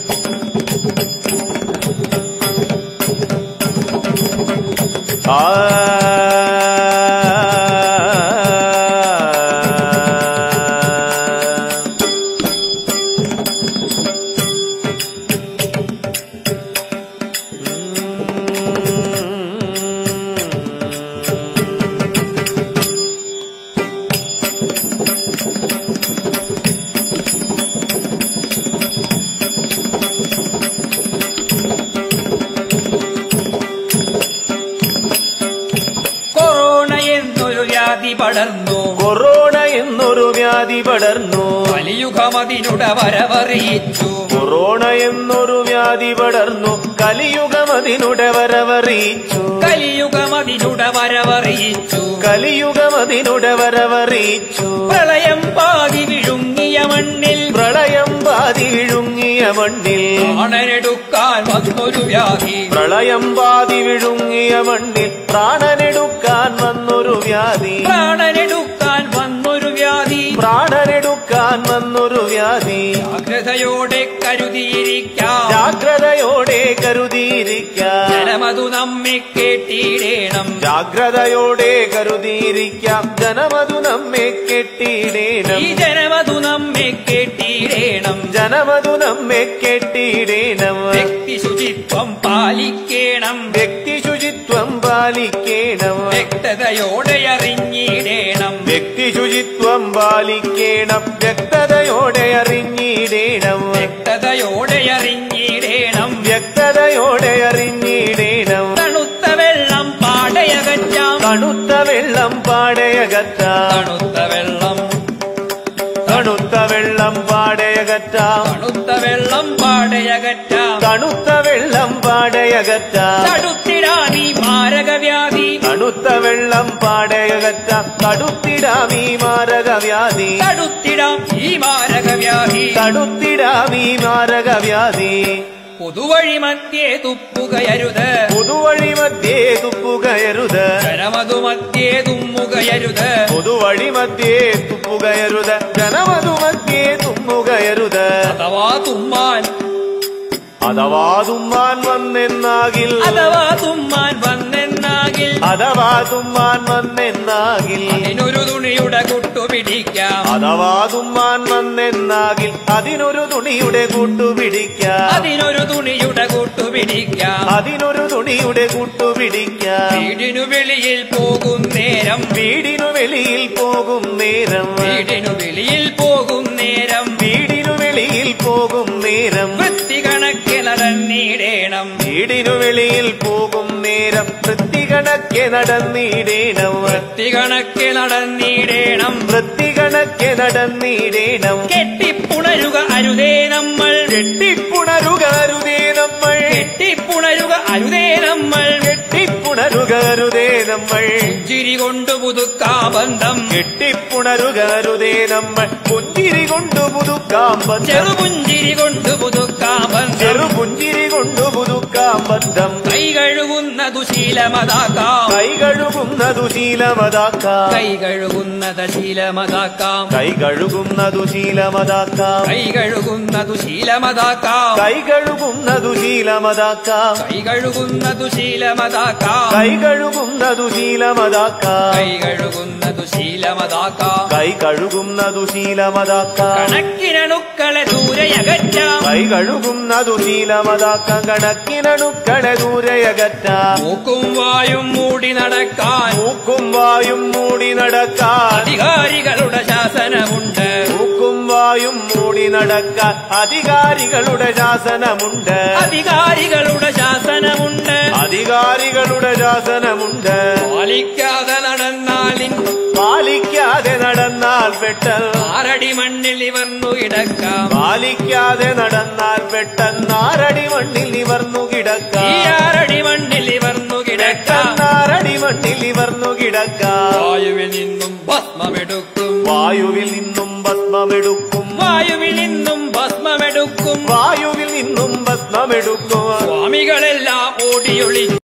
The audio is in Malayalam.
കൊറോണ എന്നൊരു വ്യാധി പടർന്നു കലിയുഗമതിനുടെ വരവറിയിച്ചു കൊറോണ എന്നൊരു വ്യാധി പടർന്നു കലിയുഗമതിനുടെ വരവറിയിച്ചു കലിയുഗമതിനുടെ വരവറിയിച്ചു കലിയുഗമതിനുടെ വരവറിയിച്ചു പ്രളയം പാതി വിഴുങ്ങിയ മണ്ണിൽ പ്രളയം പാതി വിഴുങ്ങിയ മണ്ണിൽ പ്രാണനെടുക്കാൻ വന്നൊരു വ്യാധി പ്രളയം പാതി വിഴുങ്ങിയ മണ്ണിൽ പ്രാണനെടുക്കാൻ വന്നൊരു വ്യാധി പ്രാണനെടുക്കാൻ വന്നൊരു വ്യാധി പ്രാണനെടുക്കാൻ വന്നൊരു വ്യാധി ജാഗ്രതയോടെ കരുതിയിരിക്കാം ജാഗ്രതയോടെ കരുതിയിരിക്കാം ജനമതു നമ്മെ കേട്ടിടേണം ജാഗ്രതയോടെ കരുതിയിരിക്കാം ജനമതു നമ്മെ കെട്ടിയിടേണം ഈ ജനമതു നമ്മെ കേട്ടിടേണം ജനമതു നമ്മെ കെട്ടിയിടേണം വ്യക്തി ശുചിത്വം പാലിക്കണം വ്യക്തി ശുചിത്വം പാലിക്കണം വ്യക്തതയോടെ അറിഞ്ഞിടേണം വ്യക്തി ശുചിത്വം പാലിക്കണം വ്യക്തതയോടെ അറിഞ്ഞിടേണം വ്യക്തതയോടെ അറിഞ്ഞിടേണം വ്യക്തതയോടെ അറിഞ്ഞിടേണം തണുത്ത വെള്ളം പാടയകറ്റാം തണുത്ത വെള്ളം പാടയകറ്റാം തണുത്ത വെള്ളം തണുത്ത വെള്ളം പാടയകറ്റാം തണുത്ത വെള്ളം പാടയകറ്റാം തണുത്ത വെള്ളം പാടയകറ്റാം തടുത്തിടാമീ മാരകവ്യാധി തണുത്ത വെള്ളം പാടയകറ്റാം തടുത്തിടാമീ മാരകവ്യാധി തടുത്തിടാം ഈ മാരകവ്യാധി തടുത്തിടാമീ മാരകവ്യാധി പൊതുവഴി മധ്യേ തുപ്പുകയരുത് പൊതുവഴി മധ്യേ തുപ്പുകയരുത് ജനമതു മധ്യേ തുമ്മുകയരുത് പൊതുവഴി മധ്യേ തുപ്പുകയരുത് ജനമതു മധ്യേ തുമ്മുകയരുത് അഥവാ തുമ്മാൻ വന്നെന്നാകിൽ അഥവാ തുമ്മാൻ വന്നെന്നാകിൽ അഥവാ തുമ്മാൻ വന്നെന്നാകിൽ അതിനൊരു തുണിയുടെ കൂട്ടുപിടിക്കാം അഥവാ തുമ്മാൻ വന്നെന്നാകിൽ അതിനൊരു തുണിയുടെ കൂട്ടുപിടിക്കാം അതിനൊരു തുണിയുടെ കൂട്ടുപിടിക്കാം അതിനൊരു തുണിയുടെ കൂട്ടുപിടിക്കാം വീടിനു വെളിയിൽ പോകും നേരം വീടിനു വെളിയിൽ പോകും നേരം വീടിനു വെളിയിൽ പോകും നേരം വീടിനു വെളിയിൽ പോകും നേരം വൃത്തികണക്കെ നടന്നിടേണം വീടിനു വെളിയിൽ പോകും നേരം വൃത്തികണക്കെ നടന്നിടേണം വൃത്തികണക്കെ നടന്നിടേണം വൃത്തികണക്കെ നടന്നിടേണം കെട്ടിപ്പുണരുക അരുതേ നമ്മൾ കെട്ടിപ്പുണരുക അരുതേ നമ്മൾ കെട്ടിപ്പുണരുക അരുതേ നമ്മൾ കെട്ടിപ്പുണരുക അരുതേ നമ്മൾ പുഞ്ചിരി കൊണ്ടു പുതുക്കാം ബന്ധം കെട്ടിപ്പുണരുക അരുതേ നമ്മൾ പുഞ്ചിരി കൊണ്ടു പുതുക്കാം ബന്ധം ചെറുപുഞ്ചിരി കൊണ്ടു പുതുക്കാം ബന്ധം ചെറുപുഞ്ചിരി കൊണ്ടു പുതുക്കാം ബന്ധം കൈ കഴുകുന്നതു ശീലമതാക്കാം കൈ കഴുകുന്നതു ശീലമതാക്കാം കൈ കഴുകുന്നത് ശീലമതാക്കാം കൈ കഴുകുന്നതു ശീലമതാക്കാം കൈ കഴുകുന്നതു ശീലമതാക്കാം കൈ കഴുകുന്നതു ശീലമതാക്കാം കൈ കഴുകുന്നതു ശീലമതാക്കാം കൈ കഴുകുന്നതു ശീലമതാക്കാം കൈ കഴുകുന്നതു ശീലമതാക്കാം കൈ കഴുകുന്നതു ശീലമതാക്കാം കണക്കിനണുക്കളെ ദൂരെയകറ്റാം കൈ കഴുകുന്നതു ശീലമതാക്കാം കണക്കിനണുക്കളെ ദൂരെയകറ്റാം മൂക്കും വായും മൂടി നടക്കാൻ മൂക്കും വായും മൂടി നടക്കാൻ അധികാരികളുടെ ശാസനമുണ്ട് മൂക്കും വായും മൂടി നടക്കാൻ അധികാരികളുടെ ശാസനമുണ്ട് അധികാരികളുടെ ശാസനമുണ്ട് അധികാരികളുടെ ശാസനമുണ്ട് പാലിക്കാതെ നടന്നാൽ പെട്ടെന്ന് ആറടി മണ്ണിൽ നിവർന്നു കിടക്കാം പാലിക്കാതെ നടന്നാൽ പെട്ടെന്ന് ആറടി മണ്ണിൽ നിവർന്നു കിടക്കാം ഈ ആറടി മണ്ണിൽ നിവർന്നു കിടക്കാം ആറടി മണ്ണിൽ നിവർന്നു കിടക്കാം വായുവിൽ നിന്നും ഭസ്മമെടുക്കും വായുവിൽ നിന്നും ഭസ്മമെടുക്കും വായുവിൽ നിന്നും ഭസ്മമെടുക്കും വായുവിൽ നിന്നും ഭസ്മമെടുക്കും സ്വാമികളെല്ലാം ഓടിയൊളി